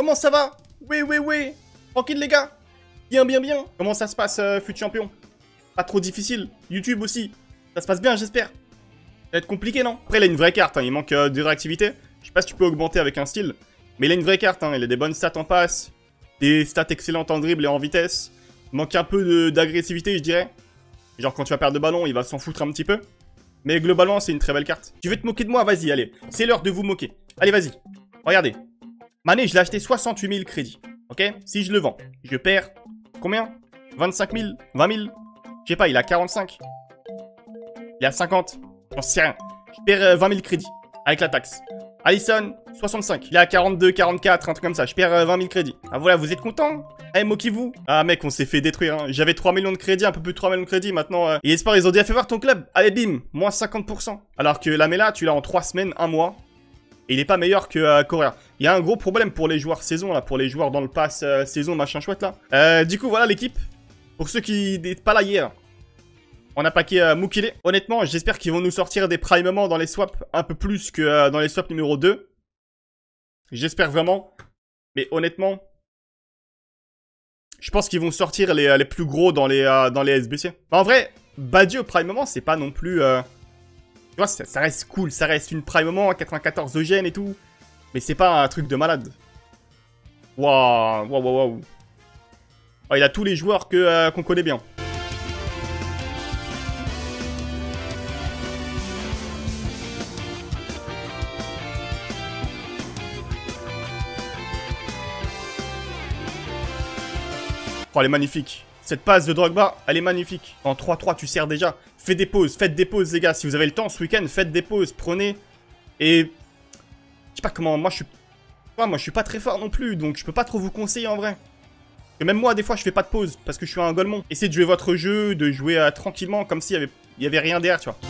comment ça va? Oui, oui, oui. Tranquille, les gars. Bien, bien, bien. Comment ça se passe, fut champion? Pas trop difficile. YouTube aussi. Ça se passe bien, j'espère. Ça va être compliqué, non? Après, il a une vraie carte, hein. Il manque de réactivité. Je sais pas si tu peux augmenter avec un style. Mais il a une vraie carte, hein. Il a des bonnes stats en passe. Des stats excellentes en dribble et en vitesse. Il manque un peu d'agressivité, je dirais. Genre, quand tu vas perdre de ballon, il va s'en foutre un petit peu. Mais globalement, c'est une très belle carte. Tu veux te moquer de moi? Vas-y, allez. C'est l'heure de vous moquer. Allez, vas-y. Regardez. Mané, je l'ai acheté 68 000 crédits. Ok? Si je le vends, je perds combien? 25 000? 20 000? Je sais pas, il a 45. Il a 50. J'en sais rien. Je perds 20 000 crédits avec la taxe. Alisson, 65. Il est à 42, 44, un truc comme ça. Je perds 20 000 crédits. Ah voilà, vous êtes contents? Eh, moquez-vous. Ah mec, on s'est fait détruire. Hein. J'avais 3 millions de crédits, un peu plus de 3 millions de crédits. Maintenant, et Esport, ils ont dit, fais voir ton club. Allez, bim, moins 50%. Alors que Lamela, tu l'as en 3 semaines, 1 mois. Et il est pas meilleur que Correa. Il y a un gros problème pour les joueurs saison, là. Pour les joueurs dans le pass saison, machin chouette, là. Du coup, voilà l'équipe. Pour ceux qui n'étaient pas là hier. On a paqué Mukele. Honnêtement, j'espère qu'ils vont nous sortir des prime moments dans les swaps un peu plus que dans les swaps numéro 2. J'espère vraiment. Mais honnêtement, je pense qu'ils vont sortir les plus gros dans les SBC. En vrai, Badio prime moment, c'est pas non plus... Tu vois, ça reste cool. Ça reste une prime moment, 94 Eugène et tout. Mais c'est pas un truc de malade. Waouh, waouh, waouh, waouh. Oh, il a tous les joueurs qu'on connaît bien. Oh, elle est magnifique. Cette passe de Drogba, elle est magnifique. En 3-3, tu sers déjà. Faites des pauses, les gars. Si vous avez le temps ce week-end, faites des pauses. Prenez. Et... Je sais pas comment... Moi, je suis pas très fort non plus. Donc, je peux pas trop vous conseiller, en vrai. Et même moi, des fois, je fais pas de pause. Parce que je suis un golemon. Essayez de jouer votre jeu, de jouer tranquillement. Comme s'il y avait rien derrière, tu vois.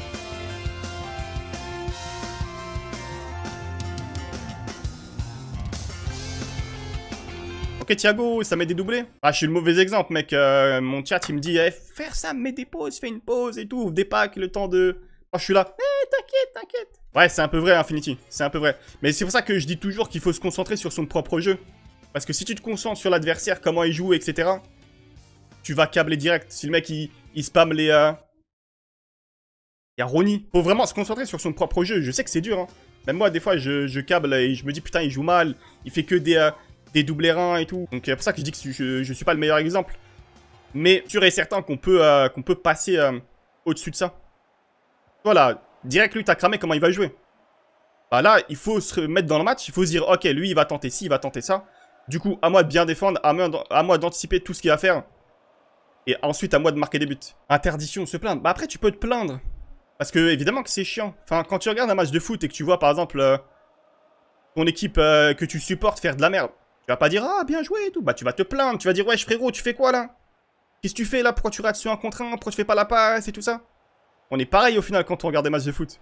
Ok Thiago, ça met des doublés. Ah, je suis le mauvais exemple, mec. Mon chat, il me dit, faire ça, mets des pauses, fais une pause et tout. Ouvre des packs, le temps de... Oh, je suis là. T'inquiète, t'inquiète. Ouais, c'est un peu vrai, Infinity. C'est un peu vrai. Mais c'est pour ça que je dis toujours qu'il faut se concentrer sur son propre jeu. Parce que si tu te concentres sur l'adversaire, comment il joue, etc., tu vas câbler direct. Si le mec, il spamme les... Il y a Ronny. Faut vraiment se concentrer sur son propre jeu. Je sais que c'est dur, hein. Même moi, des fois, je câble et je me dis, putain, il joue mal. Il fait que des doublés reins et tout. Donc c'est pour ça que je dis que je suis pas le meilleur exemple. Mais sûr et certain qu'on peut passer au-dessus de ça. Voilà, direct lui t'as cramé comment il va jouer. Bah là, il faut se mettre dans le match, il faut se dire ok, lui il va tenter ci, il va tenter ça. Du coup, à moi de bien défendre, à moi d'anticiper tout ce qu'il va faire. Et ensuite à moi de marquer des buts. Interdiction, se plaindre. Bah après tu peux te plaindre. Parce que évidemment que c'est chiant. Enfin, quand tu regardes un match de foot et que tu vois par exemple ton équipe que tu supportes faire de la merde. Tu vas pas dire, ah, bien joué et tout. Bah, tu vas te plaindre. Tu vas dire, wesh, frérot, tu fais quoi, là? Qu'est-ce que tu fais, là? Pourquoi tu rates sur un contre un? Pourquoi tu fais pas la passe et tout ça? On est pareil, au final, quand on regarde des matchs de foot.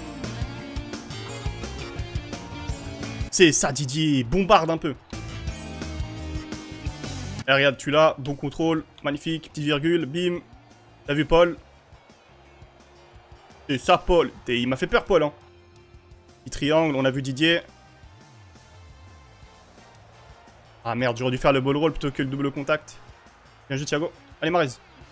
C'est ça, Didier. Bombarde un peu. Et regarde, tu l'as. Bon contrôle. Magnifique. Petite virgule. Bim. T'as vu, Paul? C'est ça, Paul. Il m'a fait peur, Paul, hein. Petit triangle. On a vu Didier. Ah merde, j'aurais dû faire le ball roll plutôt que le double contact. Bien joué Thiago. Allez Mahrez.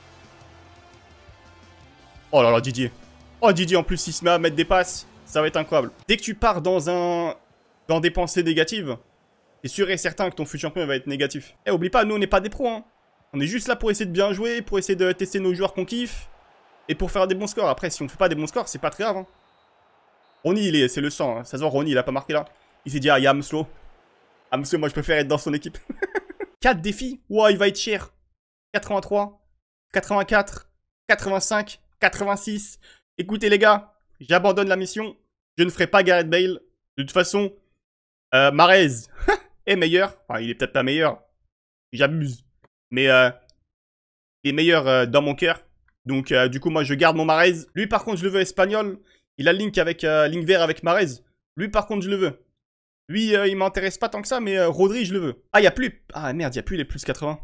Oh là là Didier. Oh Didier en plus il se met à mettre des passes. Ça va être incroyable. Dès que tu pars dans des pensées négatives, t'es sûr et certain que ton futur champion va être négatif. Eh oublie pas, nous on n'est pas des pros hein. On est juste là pour essayer de bien jouer, pour essayer de tester nos joueurs qu'on kiffe. Et pour faire des bons scores. Après si on fait pas des bons scores, c'est pas très grave hein. Ronny c'est le sang. Hein. Ça se voit Ronny il a pas marqué là. Il s'est dit ah y'a slow. Amso, moi je préfère être dans son équipe. 4 défis. Wow, il va être cher. 83, 84, 85, 86. Écoutez les gars, j'abandonne la mission. Je ne ferai pas Gareth Bale. De toute façon, Mahrez est meilleur. Enfin, il est peut-être pas meilleur. J'abuse. Mais il est meilleur dans mon cœur. Donc du coup, moi je garde mon Mahrez. Lui par contre, je le veux espagnol. Il a link vert avec Mahrez. Lui par contre, je le veux. Lui, il m'intéresse pas tant que ça, mais Rodri, je le veux. Ah, il n'y a plus... Ah, merde, il n'y a plus les plus 80.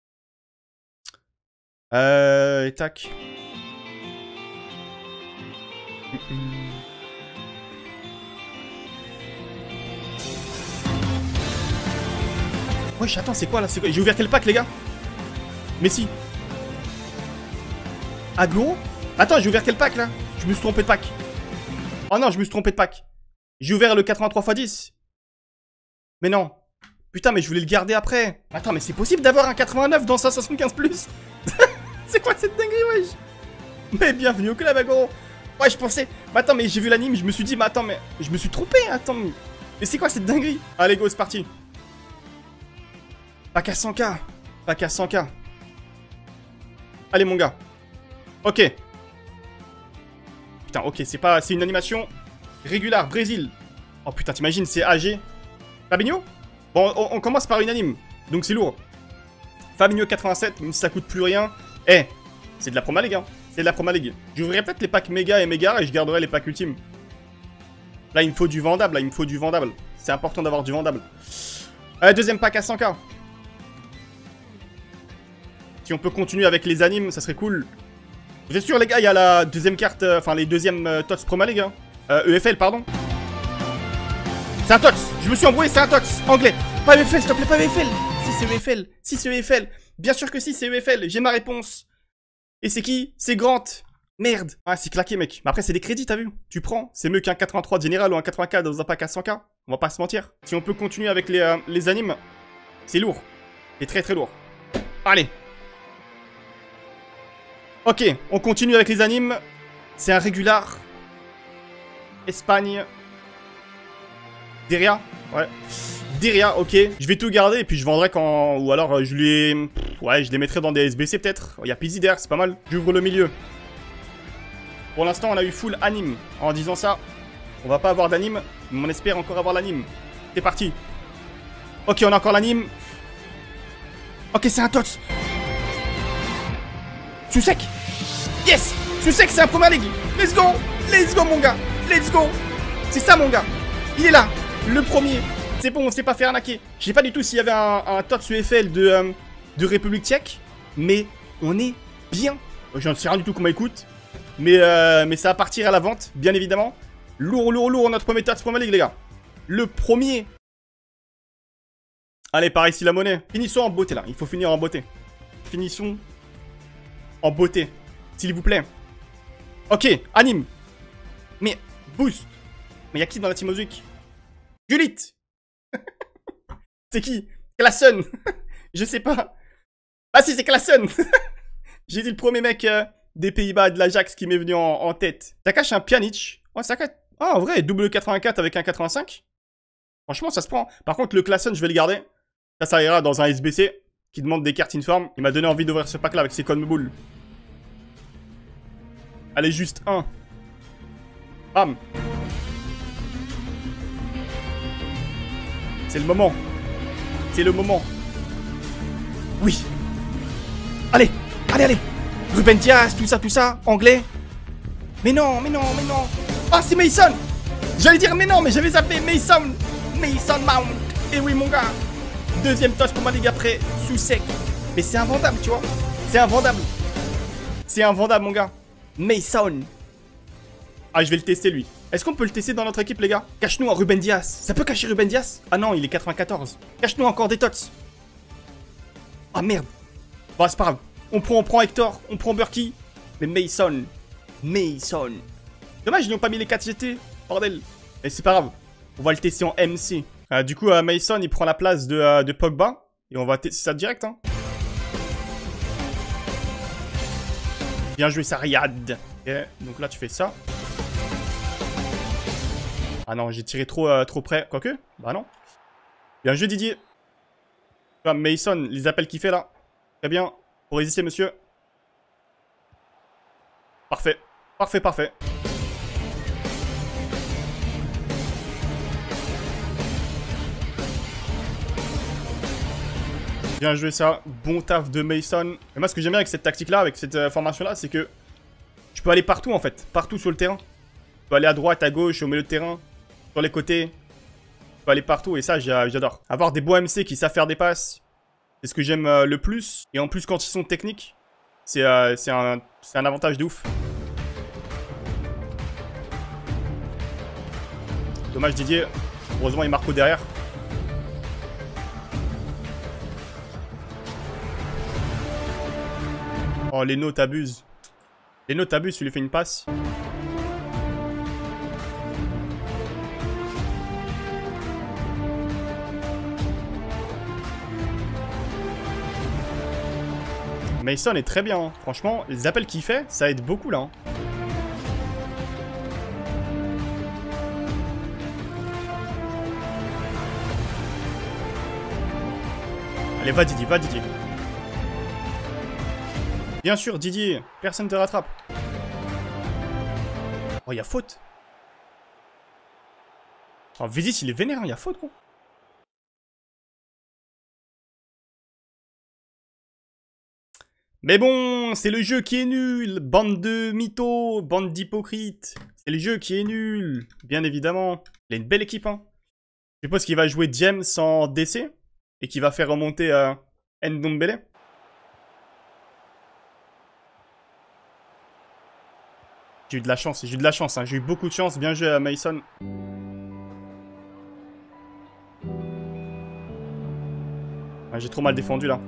Et tac. Wesh, attends, c'est quoi là? J'ai ouvert quel pack, les gars? Messi. Agüero? Attends, j'ai ouvert quel pack là? Je me suis trompé de pack. Oh non, je me suis trompé de pack. J'ai ouvert le 83x10. Mais non. Putain, mais je voulais le garder après. Attends, mais c'est possible d'avoir un 89 dans 175+. C'est quoi cette dinguerie, wesh? Mais bienvenue au club, Agüero. Ouais, je pensais... Mais attends, mais j'ai vu l'anime, je me suis dit, mais attends, mais... Je me suis trompé, attends. Mais c'est quoi cette dinguerie? Allez, go, c'est parti. Pack à 100K. Pack à 100K. Allez, mon gars. Ok. Putain, ok, c'est pas... C'est une animation régulière, Brésil. Oh putain, t'imagines, c'est AG. Fabinho? Bon, on commence par une anime, donc c'est lourd. Fabinho 87, même si ça coûte plus rien. Eh, c'est de la Proma League, hein. C'est de la Proma League. J'ouvrirai peut-être les packs méga et méga et je garderai les packs ultimes. Là, il me faut du vendable, là, il me faut du vendable. C'est important d'avoir du vendable. Deuxième pack à 100K. Si on peut continuer avec les animes, ça serait cool. Vous êtes sûr, les gars, il y a la deuxième carte, enfin les deuxièmes TOTS Proma League, hein. EFL, pardon. C'est un TOTS. Je me suis embrouillé, c'est un TOTS. Anglais. Pas EFL, s'il te plaît, pas EFL. Si c'est EFL. Si c'est EFL. Bien sûr que si, c'est EFL. J'ai ma réponse. Et c'est qui? C'est Grant. Merde. Ah, c'est claqué, mec. Mais après, c'est des crédits, t'as vu? Tu prends. C'est mieux qu'un 83 de général ou un 80K dans un pack à 100K. On va pas se mentir. Si on peut continuer avec les animes, c'est lourd. C'est très très lourd. Allez. Ok, on continue avec les animes. C'est un régular. Espagne. Deria. Ouais. Deria, ok. Je vais tout garder et puis je vendrai quand... Ou alors je les... Ouais, je les mettrai dans des SBC peut-être. Il y a Pizzi derrière, c'est pas mal. J'ouvre le milieu. Pour l'instant, on a eu full anime. En disant ça, on va pas avoir d'anime, mais on espère encore avoir l'anime. C'est parti. Ok, on a encore l'anime. Ok, c'est un TOTS. Susek. Yes. Susek, c'est un Premier League. Let's go. Let's go, mon gars. Let's go. C'est ça, mon gars. Il est là. Le premier. C'est bon, on s'est pas fait arnaquer. Je sais pas du tout s'il y avait un TOTS UFL de République Tchèque, mais on est bien. Je ne sais rien du tout comment il coûte. Mais ça va partir à la vente, bien évidemment. Lourd, lourd, lourd, notre premier TOTS Premier League, les gars. Le premier. Allez, par ici la monnaie. Finissons en beauté, là. Il faut finir en beauté. Finissons en beauté, s'il vous plaît. Ok, anime. Mais, boost. Mais y'a qui dans la team Ozuik? Gullit. C'est qui? Klassen. Je sais pas. Ah si, c'est Klassen. J'ai dit le premier mec des Pays-Bas, de l'Ajax qui m'est venu en tête. Ça cache un Pjanic. Oh, ça cache... Ah, en vrai, double 84 avec un 85. Franchement, ça se prend. Par contre, le Klassen, je vais le garder. Ça ira dans un SBC qui demande des cartes informes. Il m'a donné envie d'ouvrir ce pack-là avec ses Conmebol. Allez, juste un. Bam. C'est le moment. C'est le moment. Oui. Allez, allez, allez. Ruben Dias, tout ça, anglais. Mais non, mais non, mais non. Ah, c'est Mason. J'allais dire mais non, mais j'avais zappé Mason. Mason Mount. Et oui, mon gars. Deuxième touch pour ma ligue après, sous sec. Mais c'est invendable, tu vois. C'est invendable. C'est invendable, mon gars. Mason. Ah, je vais le tester, lui. Est-ce qu'on peut le tester dans notre équipe, les gars? Cache-nous un Ruben Dias. Ça peut cacher Ruben Dias? Ah non, il est 94. Cache-nous encore des tots. Ah merde. Bon, c'est pas grave. On prend Hector, on prend Burki. Mais Mason. Mason. Dommage, ils n'ont pas mis les 4 GT. Bordel. Mais c'est pas grave. On va le tester en MC. Du coup, Mason, il prend la place de Pogba. Et on va tester ça direct, hein. Bien joué, ça, Riyad. Ok, donc là, tu fais ça. Ah non, j'ai tiré trop près. Quoique, bah non. Bien joué, Didier. Mason, les appels qu'il fait là. Très bien. Pour résister, monsieur. Parfait. Parfait, parfait. Bien joué ça. Bon taf de Mason. Et moi, ce que j'aime bien avec cette tactique-là, avec cette formation-là, c'est que je peux aller partout, en fait. Partout sur le terrain. Je peux aller à droite, à gauche, au milieu de terrain. Sur les côtés. Je peux aller partout et ça, j'adore. Avoir des beaux MC qui savent faire des passes. C'est ce que j'aime le plus. Et en plus, quand ils sont techniques, c'est un avantage de ouf. Dommage Didier. Heureusement, il marque au derrière. Oh, Leno, t'abuses. Leno, t'abuses, tu lui fais une passe. Mason est très bien, hein. Franchement, les appels qu'il fait, ça aide beaucoup là. Hein. Allez, va Didier, va Didier. Bien sûr, Didier, personne te rattrape. Oh, il y a faute. Oh, Vézis, il est vénère, il y a faute, gros. Mais bon, c'est le jeu qui est nul. Bande de mythos, bande d'hypocrites. C'est le jeu qui est nul, bien évidemment. Il a une belle équipe, hein. Je suppose qu'il va jouer James en DC et qu'il va faire remonter Ndombele. J'ai eu de la chance, j'ai eu de la chance, hein. J'ai eu beaucoup de chance. Bien joué à Mason. Ah, j'ai trop mal défendu là.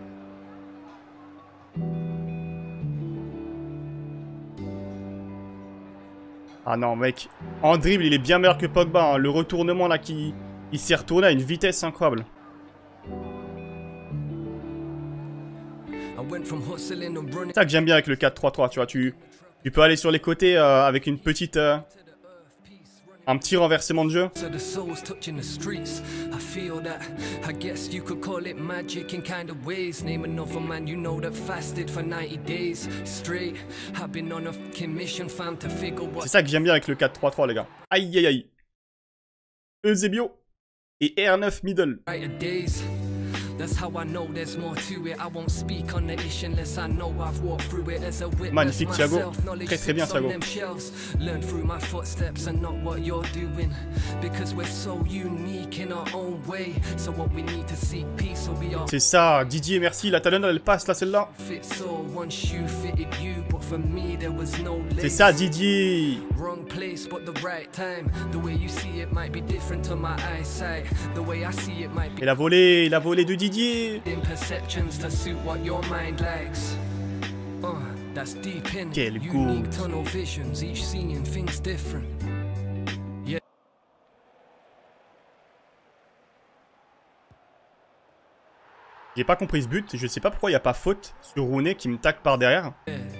Ah non, mec. En dribble, il est bien meilleur que Pogba. Hein. Le retournement là, il s'est retourné à une vitesse incroyable. C'est ça que j'aime bien avec le 4-3-3. Tu vois, tu peux aller sur les côtés avec une petite... un petit renversement de jeu. C'est ça que j'aime bien avec le 4-3-3, les gars. Aïe aïe aïe. Eusebio et R9 middle. Magnifique Thiago, très très bien Thiago. C'est ça, Didier, merci, la talonne elle passe là celle-là. C'est ça Didier. Et la volée de Didier. Quel goût. J'ai pas compris ce but, je sais pas pourquoi il n'y a pas faute sur Rooney qui me tacle par derrière.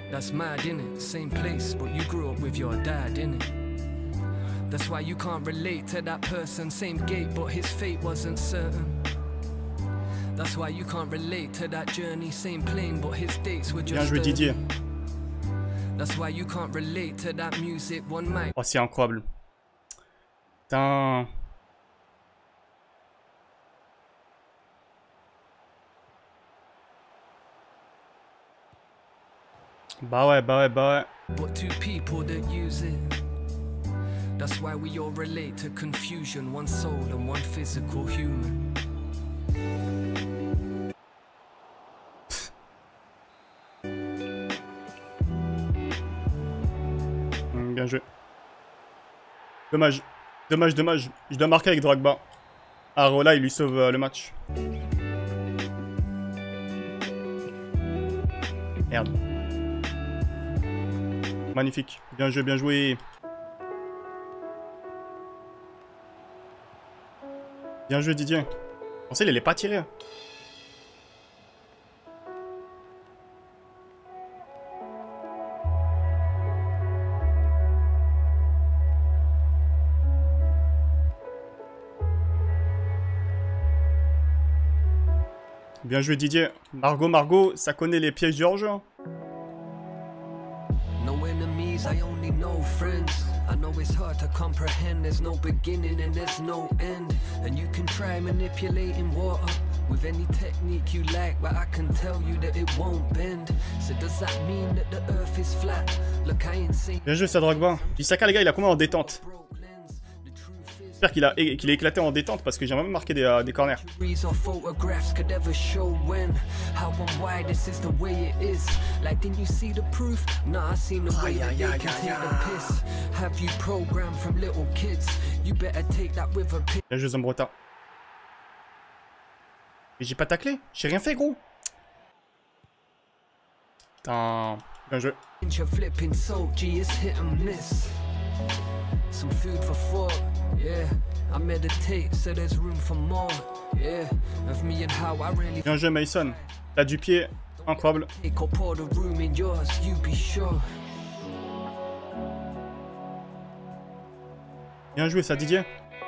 That's why you can't relate to that person. Same gate, but his fate wasn't certain. That's why you can't relate to that journey. Same plane, but his dates were just. Bien joué Didier. That's why you can't relate to that music. One mic. Oh, c'est incroyable. Putain. Bah ouais. But two people that use it. That's why we all relate to confusion, one soul and one physical human. Bien joué. Dommage. Je dois marquer avec Drogba. Arola, il lui sauve le match. Merde. Magnifique. Bien joué. Bien joué Didier. Je pensais qu'il allait pas tirer. Bien joué Didier. Margot, ça connaît les pièges du hors-jeu. I know it's hard to comprehend, there's no beginning and there's no end. And you can try manipulating water with any technique you like, but I can tell you that it won't bend. So does that mean that the earth is flat? Look, I ain't saying. Bien joué ça Drogba. Puis Saka les gars, il a combien en détente? J'espère qu'il a éclaté en détente parce que j'ai même marqué des corners. Bien joué Zombrota. Mais j'ai pas taclé, j'ai rien fait gros. Putain, bien joué. Bien joué Mason. T'as du pied, incroyable. Bien joué ça Didier.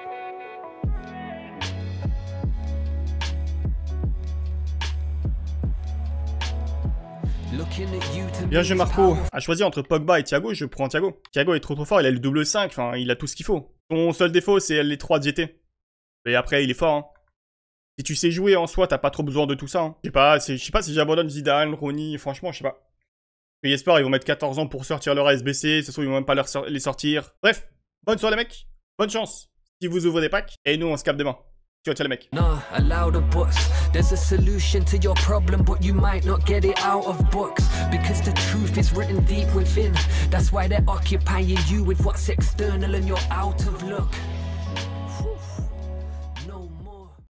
Bien joué Marco. À choisir entre Pogba et Thiago, je prends Thiago. Thiago est trop fort, il a le double 5, enfin il a tout ce qu'il faut. Son seul défaut c'est les 3 diétés. Et après il est fort. Hein. Si tu sais jouer en soi, t'as pas trop besoin de tout ça. Hein. Je sais pas si j'abandonne Zidane, Ronny, franchement je sais pas. Et j'espère ils vont mettre 14 ans pour sortir leur ASBC, ce soir ils vont même pas les sortir. Bref, bonne soirée les mecs, bonne chance si vous ouvrez des packs, et nous on se capte demain. Ciao ciao les mecs. Nah, allow the books. There's a solution to your problem, but you might not get it out of books. Because the truth is written deep within. That's why they're occupying you with what's external and you're out of luck.